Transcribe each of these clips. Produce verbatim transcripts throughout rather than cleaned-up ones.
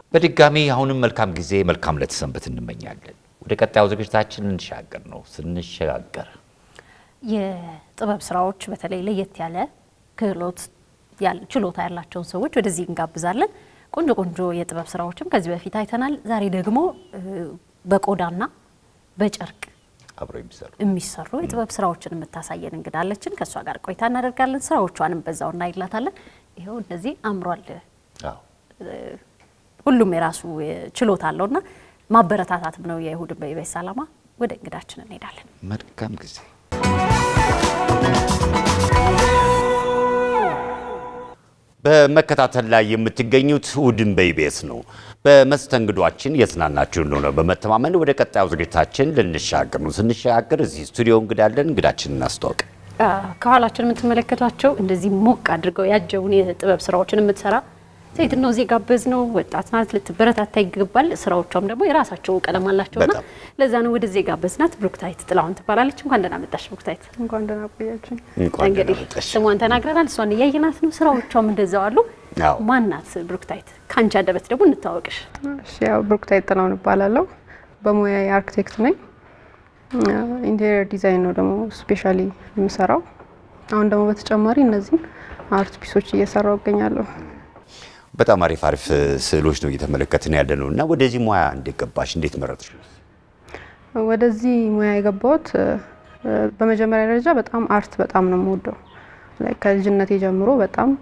በድጋሚ አሁንም መልካም ጊዜ መልካም ለተሰንበት እንመኛለን ወደ ቀጣዩ ዝግጅታችን እንሻገር ነው ስንሻገር የጥበብ ስራዎች በተለይ ለየት ያለ ክህሎት ያለ ችሎታ ያላቸው ሰዎች ወደዚህ እንጋብዛለን ቆንጆ ቆንጆ የጥበብ ስራዎችም ከዚህ በፊት አይተናል ዛሬ ደግሞ በቆዳና በጨርቅ አብሮ የሚሰሩ የሚሰሩ የጥበብ ስራዎችን የምታሳየን እንግዳለችን ከሷ ጋር ቆይታ እናደርጋለን ስራዎቿንም በዛው እናይላታለን ይሄው እንደዚህ አምሯል አዎ ሁሉም የራሱ ችሎታ አለውና ማበረታታትም ነው የይሁድ በኢቢኤስ አላማ ወደ እንግዳችን እንሄዳለን መልካም ጊዜ በመከታተል ላይ የምትገኙት ውድን በኢቢኤስ ነው በመስተንግዷችን የጽናናችሁ ነው በመተማመን ወደ ቀጣዩ ዝግጅታችን ልንሻገር ነው ስንሻገር እዚህ ስቱዲዮ እንግዳለን እንግዳችንን እናስተዋውቅ ከኋላችን የምትመለከቷቸው እንደዚህ ሞቅ አድርገው ያጀውን የጥበብ ስራዎችን የምትሰራ ሴት ነው እዚህ ጋበዝ ነው ወጣት ናት ልትበረታታ ይገባል ስራዎቿም ደግሞ የራሳቸው ቀለም አላቸውና ለዛ ነው ወደዚህ ጋበዝናት ብሩክታይት ጥላውን ትባላለች እንኳን ደህና መጣሽ ብሩክታይት እንኳን ደህና ቆያችሁ እንግዲህ ስሟን ተናግረናል እሷን ያየናት ነው ስራዎቿም እንደዛው አሉ ማናት ብሩክታይት ካንቺ አደበት ደግሞ እንታወቅሽ እሺ ያው ብሩክታይት ጥላውን እባላለሁ በሙያዬ አርኪቴክት ነኝ ኢንቴሪየር ዲዛይን ነው ደግሞ ስፔሻሊ የምሰራው አሁን ደግሞ በተጨማሪ እነዚህ አርት ፒሶች እየሰራው እገኛለሁ በጣም አሪፍ አሪፍ ስዕሎች ነው እየተመለከትን ያለነውና ወደዚህ ሙያ እንድትገባሽ እንዴት መረጥሽ ወደዚህ ሙያ የገባሁት በመጀመሪያ ደረጃ በጣም አርት በጣም ነው የምወደው ላይክ ከልጅነቴ ጀምሮ በጣም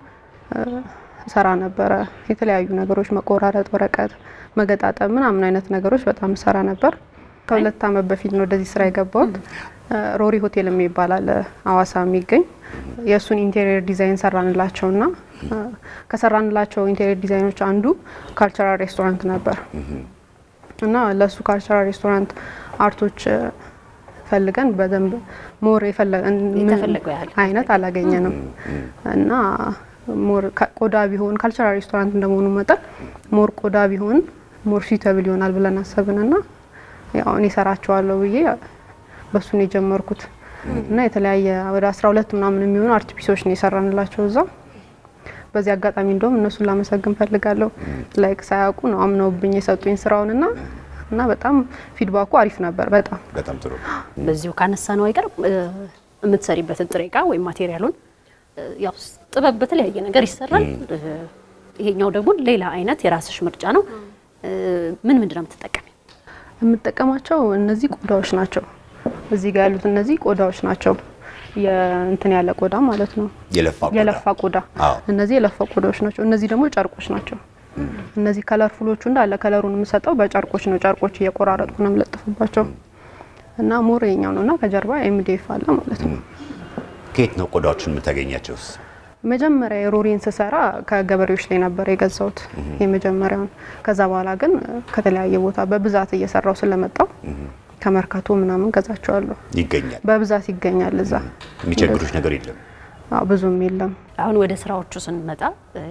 ሰራ ነበር የተለያዩ ነገሮች መቆራረጥ ወረቀት መገጣጠም ምናምን አይነት ነገሮች በጣም ሰራ ነበር ከሁለት አመት በፊት ነው ወደዚህ ስራ የገባሁት ሮሪ ሆቴል የሚባላል አዋሳ የሚገኝ የሱን ኢንቴሪየር ዲዛይን ሰራንላቸውና ከሰራንላቸው ኢንቴሪየር ዲዛይኖች አንዱ ካልቸራል ሬስቶራንት ነበር እና ለሱ ካልቸራል ሬስቶራንት አርቶች ፈልገን በደንብ ሞር የተፈለገው ያህል አይነት አላገኘንም እና ሞር ቆዳ ቢሆን ካልቸራል ሬስቶራንት እንደሆኑ መጣ ሞር ቆዳ ቢሆን ሞር ሱቴብል ይሆናል ብለን አሰብንና ያው እኔ ሰራቸዋለሁ ብዬ በሱን የጀመርኩት እና የተለያየ ወደ አስራ ሁለት ምናምን የሚሆኑ አርት ፒሶች ነው የሰራንላቸው እዛ በዚህ አጋጣሚ እንደውም እነሱን ላመሰግን ፈልጋለሁ ላይክ ሳያውቁ ነው አምነውብኝ የሰጡኝ ስራውንና እና በጣም ፊድባኩ አሪፍ ነበር በጣም በጣም ጥሩ በዚሁ ካነሳ ነው አይቀር የምትሰሪበትን ጥሬ ዕቃ ወይ ማቴሪያሉን ያው ጥበብ በተለያየ ነገር ይሰራል ይሄኛው ደግሞ ሌላ አይነት የራስሽ ምርጫ ነው ምን ምንድነው የምትጠቀሚው የምትጠቀማቸው እነዚህ ቆዳዎች ናቸው እዚህ ጋር ያሉት እነዚህ ቆዳዎች ናቸው የእንትን ያለ ቆዳ ማለት ነው የለፋ ቆዳ የለፋ ቆዳ እነዚህ የለፋ ቆዳዎች ናቸው እነዚህ ደግሞ ጨርቆች ናቸው እነዚህ ከለርፉሎቹ እንዳለ ከለሩን የምሰጠው በጨርቆች ነው ጨርቆች እየቆራረጥኩ ነው የምለጥፍባቸው እና ሞሬኛው ነውና ከጀርባ ኤምዲኤፍ አለ ማለት ነው ከየት ነው ቆዳዎችን የምታገኛቸውስ መጀመሪያ የሮሪን ሰሰራ ከገበሬዎች ላይ ነበር የገዛውት የመጀመሪያውን ከዛ በኋላ ግን ከተለያየ ቦታ በብዛት እየሰራው ስለመጣው ከመርካቶ ምናምን ገዛቸዋለሁ ይገኛል በብዛት ይገኛል እዛ የሚቸግሩሽ ነገር የለም አዎ ብዙም የለም አሁን ወደ ስራዎቹ ስንመጣ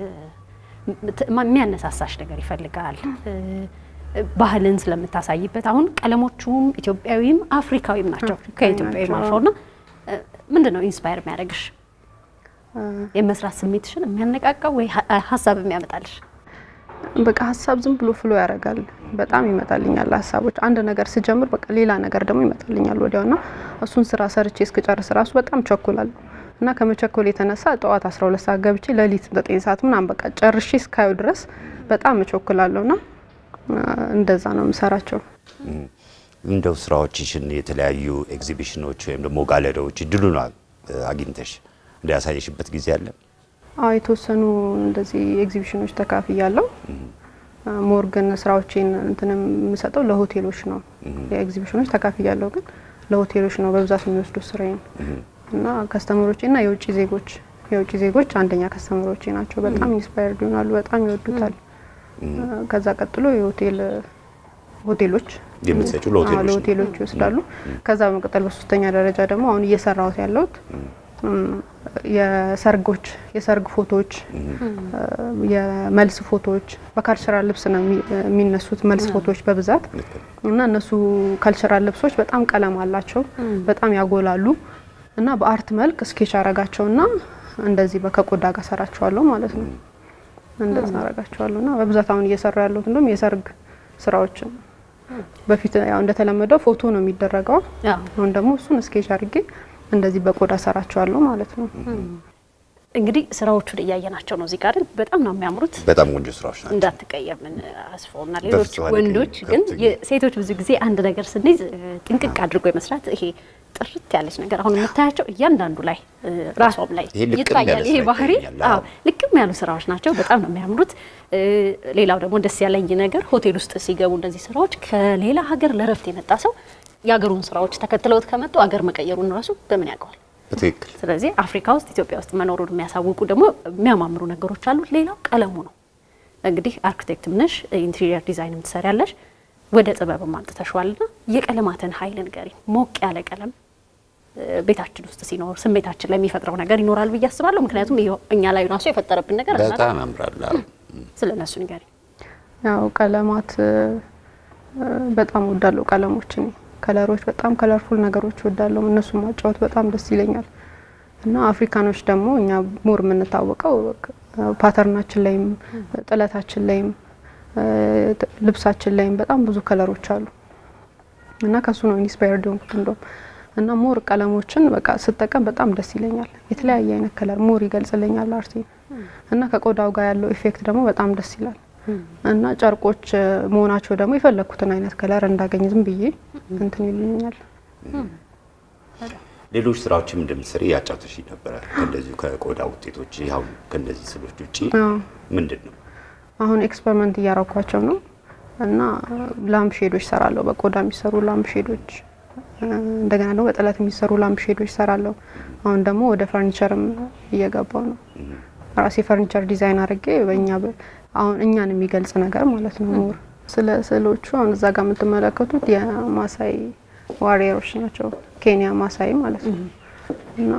የሚያነሳሳሽ ነገር ይፈልጋል ባህልን ስለምታሳይበት አሁን ቀለሞቹም ኢትዮጵያዊም አፍሪካዊም ናቸው ከኢትዮጵያዊ ማልፈውና ምንድነው ኢንስፓየር የሚያደርግሽ የመስራት ስሜትሽን የሚያነቃቃው ወይ ሐሳብ የሚያመጣልሽ በቃ ሐሳብ ዝም ብሎ ፍሎ ያረጋል በጣም ይመጣልኛል ሐሳቦች አንድ ነገር ሲጀምር በቃ ሌላ ነገር ደግሞ ይመጣልኛል ወዲያውና እሱን ስራ ሰርቼ እስከጨርስ ራሱ በጣም ቸኩላለሁ እና ከመቸኮል የተነሳ ጠዋት አስራ ሁለት ሰዓት ገብቼ ለሊት ዘጠኝ ሰዓት ምናምን በቃ ጨርሼ እስካዩ ድረስ በጣም ቸኩላለሁና እንደዛ ነው የምሰራቸው እንደው ስራዎችሽን የተለያዩ ኤግዚቢሽኖች ወይም ደግሞ ጋለሪዎች ድሉና አግኝተሽ እንዲያሳየሽበት ጊዜ አለ አዎ የተወሰኑ እንደዚህ ኤግዚቢሽኖች ተካፍያለሁ ሞርገን ስራዎችን እንትንም የምሰጠው ለሆቴሎች ነው የኤግዚቢሽኖች ተካፍያለሁ ግን ለሆቴሎች ነው በብዛት የሚወስዱ ስራዬን እና ከስተመሮችና የውጭ ዜጎች የውጭ ዜጎች አንደኛ ከስተመሮች ናቸው በጣም ኢንስፓየርድ ይሆናሉ በጣም ይወዱታል ከዛ ቀጥሎ የሆቴል ሆቴሎች የምትሰጩ ለሆቴሎች ለሆቴሎች ይወስዳሉ ከዛ በመቀጠል በሶስተኛ ደረጃ ደግሞ አሁን እየሰራሁት ያለሁት የሰርጎች የሰርግ ፎቶዎች የመልስ ፎቶዎች በካልቸራል ልብስ ነው የሚነሱት መልስ ፎቶዎች በብዛት እና እነሱ ካልቸራል ልብሶች በጣም ቀለም አላቸው በጣም ያጎላሉ እና በአርት መልክ ስኬች አረጋቸውና እንደዚህ በከቆዳ ጋር ሰራቸዋለሁ ማለት ነው እንደዛ አረጋቸዋለሁና በብዛት አሁን እየሰራ ያለሁት እንደውም የሰርግ ስራዎችን በፊት ያው እንደተለመደው ፎቶ ነው የሚደረገው አሁን ደግሞ እሱን ስኬች አድርጌ እንደዚህ በቆዳ ሰራቸዋለሁ ማለት ነው እንግዲህ ስራዎቹን እያየናቸው ነው እዚህ ጋር በጣም ነው የሚያምሩት በጣም ወንጆ ስራዎች ናቸው እንዳትቀየምን አስፈውና ሌሎች ወንዶች ግን የሴቶች ብዙ ጊዜ አንድ ነገር ስንይዝ ጥንቅቅ አድርጎ የመስራት ይሄ ጥርት ያለች ነገር አሁን የምታያቸው እያንዳንዱ ላይ ራስዎም ላይ ይታያል ይሄ ባህሪ አዎ ልክም ያሉ ስራዎች ናቸው በጣም ነው የሚያምሩት ሌላው ደግሞ ደስ ያለኝ ነገር ሆቴል ውስጥ ሲገቡ እንደዚህ ስራዎች ከሌላ ሀገር ለረፍት የመጣ ሰው ያገሩን ስራዎች ተከትለውት ከመጡ ሀገር መቀየሩን ራሱ በምን ያውቃል በትክክል ስለዚህ አፍሪካ ውስጥ ኢትዮጵያ ውስጥ መኖሩን የሚያሳውቁ ደግሞ የሚያማምሩ ነገሮች አሉ ሌላው ቀለሙ ነው እንግዲህ አርኪቴክትም ነሽ ኢንተሪየር ዲዛይንም ትሰሪያለሽ ወደ ጥበብ ማምጥተሽዋልና የቀለማትን ኃይል ንገሪ ሞቅ ያለ ቀለም ቤታችን ውስጥ ሲኖር ስሜታችን ላይ የሚፈጥረው ነገር ይኖራል ብዬ አስባለሁ ምክንያቱም እኛ ላይ ራሱ የፈጠረብን ነገር አለ በጣም ያምራል ስለነሱ ንገሪ ያው ቀለማት በጣም ወዳለው ቀለሞችን ከለሮች በጣም ከለርፉል ነገሮች ወዳለው እነሱ ማጫወት በጣም ደስ ይለኛል እና አፍሪካኖች ደግሞ እኛ ሞር የምንታወቀው ፓተርናችን ላይም ጥለታችን ላይም ልብሳችን ላይም በጣም ብዙ ከለሮች አሉ እና ከሱ ነው ኢንስፓየርድ ሆንኩት እንደው እና ሞር ቀለሞችን በቃ ስጠቀም በጣም ደስ ይለኛል የተለያየ አይነት ከለር ሞር ይገልጽልኛል አርቴ እና ከቆዳው ጋር ያለው ኢፌክት ደግሞ በጣም ደስ ይላል እና ጨርቆች መሆናቸው ደግሞ የፈለኩትን አይነት ከለር እንዳገኝ ዝም ብዬ እንትን ይልኛል ሌሎች ስራዎችም እንደምትሰሪ ያጫውተሽ ነበር እንደዚህ ከቆዳ ውጤቶች ያው ከነዚህ ስሎች ውጪ ምንድነው አሁን ኤክስፐሪመንት እያራኳቸው ነው እና ላምፕ ሼዶች ሰራለሁ በቆዳ የሚሰሩ ላምፕ ሼዶች እንደገና ደግሞ በጥለት የሚሰሩ ላምፕ ሼዶች ሰራለሁ አሁን ደግሞ ወደ ፈርኒቸርም እየገባው ነው ራሴ ፈርኒቸር ዲዛይን አድርጌ በእኛ አሁን እኛን የሚገልጽ ነገር ማለት ነው ሞር ስለ ስሎቹ አሁን እዛ ጋር የምትመለከቱት የማሳይ ዋሪየሮች ናቸው ኬንያ ማሳይ ማለት ነው እና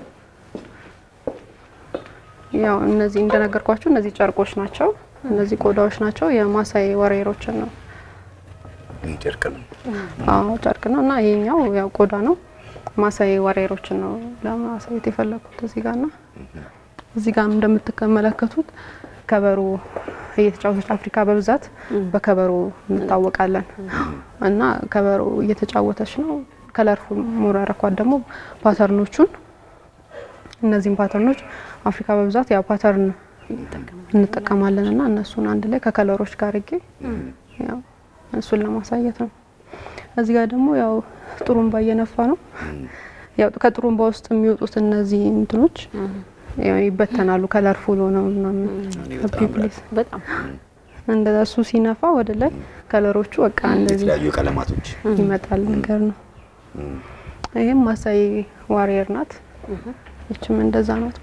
ያው እነዚህ እንደነገርኳችሁ እነዚህ ጨርቆች ናቸው እነዚህ ቆዳዎች ናቸው የማሳይ ዋሪየሮች ነው ጨርቅ ነው አዎ ጨርቅ ነው እና ይሄኛው ያው ቆዳ ነው ማሳይ ዋሪየሮች ነው ለማሳየት የፈለኩት እዚህ ጋርና እዚህ ጋር እንደምትመለከቱት ከበሩ እየተጫወተች አፍሪካ በብዛት በከበሩ እንታወቃለን እና ከበሩ እየተጫወተች ነው ከለርፉል ሞራራኳት ደግሞ ፓተርኖቹን እነዚህን ፓተርኖች አፍሪካ በብዛት ያው ፓተርን እንጠቀማለንና እነሱን አንድ ላይ ከከለሮች ጋር አድርጌ ያው እሱን ለማሳየት ነው እዚህ ጋር ደግሞ ያው ጥሩምባ እየነፋ ነው ያው ከጥሩምባ ውስጥ የሚወጡት እነዚህ እንትኖች ያው ይበተናሉ ከለርፉል ሆነው ምናምን ፒፕሊስ በጣም እንደሱ ሲነፋ ወደ ላይ ከለሮቹ በቃ እንደዚህ የተለያዩ ቀለማቶች ይመጣል ነገር ነው ይሄም ማሳይ ዋሪየር ናት እቺም እንደዛ ናት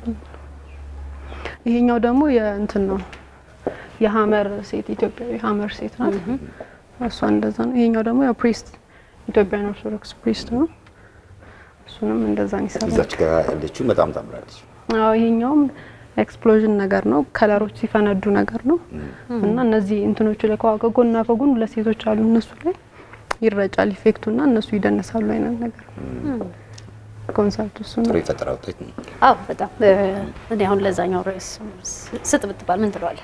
ይሄኛው ደግሞ የእንትን ነው የሐመር ሴት ኢትዮጵያዊ ሐመር ሴት ናት እሷ እንደዛ ነው ይሄኛው ደግሞ ያው ፕሪስት ኢትዮጵያን ኦርቶዶክስ ፕሪስት ነው እሱንም እንደዛ ነው ይሰራል እዛች ጋር ያለችው በጣም ታምራለች አዎ ይሄኛውም ኤክስፕሎዥን ነገር ነው ከለሮች ሲፈነዱ ነገር ነው እና እነዚህ እንትኖቹ ላይ ከጎንና ከጎን ለሴቶች አሉ እነሱ ላይ ይረጫል ኢፌክቱና እነሱ ይደነሳሉ አይነት ነገር ኮንሰፕቱ እሱ ነው ጥሩ ፈጠራ ውጤት ነው አዎ በጣም እኔ አሁን ለዛኛው ርዕስ ስጥ ብትባል ምን ትለዋለህ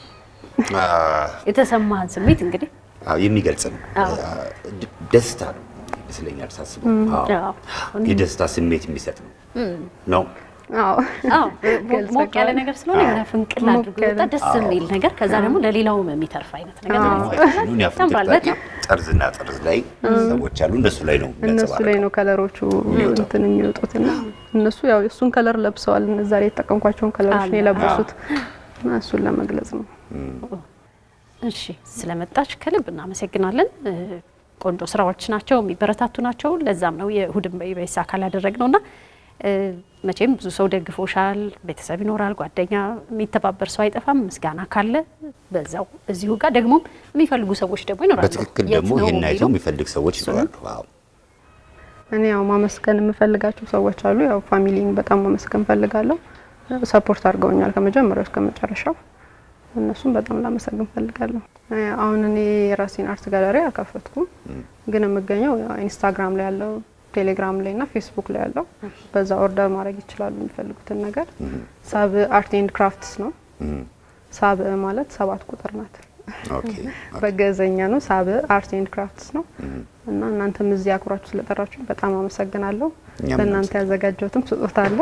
የተሰማህን ስሜት እንግዲህ አዎ የሚገልጽ ነው ደስታ ነው ስለኛል ሳስበው አዎ የደስታ ስሜት የሚሰጥ ነው ነው አዎ አዎ ሞቅ ያለ ነገር ስለሆነ የሆነ ፍንቅል አድርጎ ወጣ ደስ የሚል ነገር ከዛ ደግሞ ለሌላው የሚተርፍ አይነት ነገር ነው ያፈንቅል ጠርዝና ጠርዝ ላይ ሰዎች አሉ እነሱ ላይ ነው እነሱ ላይ ነው ከለሮቹ እንትን የሚወጡትና እነሱ ያው እሱን ከለር ለብሰዋል እነዛ ላይ ተጠቀምኳቸውን ከለሮች ነው የለበሱት እና እሱን ለመግለጽ ነው እሺ ስለመጣች ከልብ እናመሰግናለን ቆንጆ ስራዎች ናቸው የሚበረታቱ ናቸው ለዛም ነው የሁድም በኢቢኤስ አካል ያደረግነውና መቼም ብዙ ሰው ደግፎሻል ቤተሰብ ይኖራል ጓደኛ የሚተባበር ሰው አይጠፋም ምስጋና ካለ በዛው እዚሁ ጋር ደግሞ የሚፈልጉ ሰዎች ደግሞ ይኖራሉ በትክክል ደግሞ ይሄን አይተው የሚፈልግ ሰዎች ይኖራሉ ዋው እኔ ያው ማመስገን የምፈልጋቸው ሰዎች አሉ ያው ፋሚሊን በጣም ማመስገን ፈልጋለሁ ሰፖርት አድርገውኛል ከመጀመሪያው እስከ መጨረሻው እነሱም በጣም ላመሰግን ፈልጋለሁ አሁን እኔ የራሴን አርት ጋለሪ አከፈትኩ ግን የምገኘው ኢንስታግራም ላይ ያለው ቴሌግራም ላይ እና ፌስቡክ ላይ ያለው በዛ ኦርደር ማድረግ ይችላሉ የሚፈልጉትን ነገር ሳብ አርት ኤንድ ክራፍትስ ነው ሳብ ማለት ሰባት ቁጥር ናት ኦኬ በገዘኛ ነው ሳብ አርት ኤንድ ክራፍትስ ነው እና እናንተም እዚህ አክብራችሁ ስለጠራችሁ በጣም አመሰግናለሁ ለእናንተ ያዘጋጀሁትም ስጦታ አለ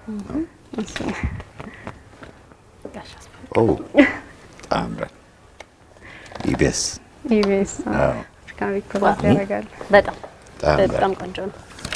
ኦ ታምራ ኢቢኤስ ኢቢኤስ አፍሪካን ሪኮርድ ያደርጋል በጣም በጣም ቆንጆ ነው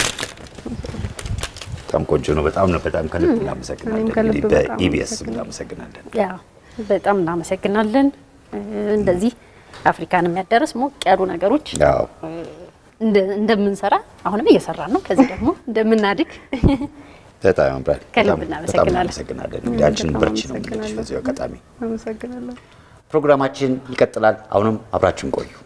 በጣም ቆንጆ ነው በጣም ነው በጣም ከልብ እናመሰግናለን በኢቢኤስ እናመሰግናለን ያ በጣም እናመሰግናለን እንደዚህ አፍሪካን የሚያደርስ ሞቅ ያሉ ነገሮች ያው እንደምንሰራ አሁንም እየሰራን ነው ከዚህ ደግሞ እንደምናድግ በጣም አምራል ከልብ እናመሰግናለን እናመሰግናለን ያችን በርቺ ነው በዚህ አጋጣሚ አመሰግናለሁ ፕሮግራማችን ይቀጥላል አሁንም አብራችሁን ቆዩ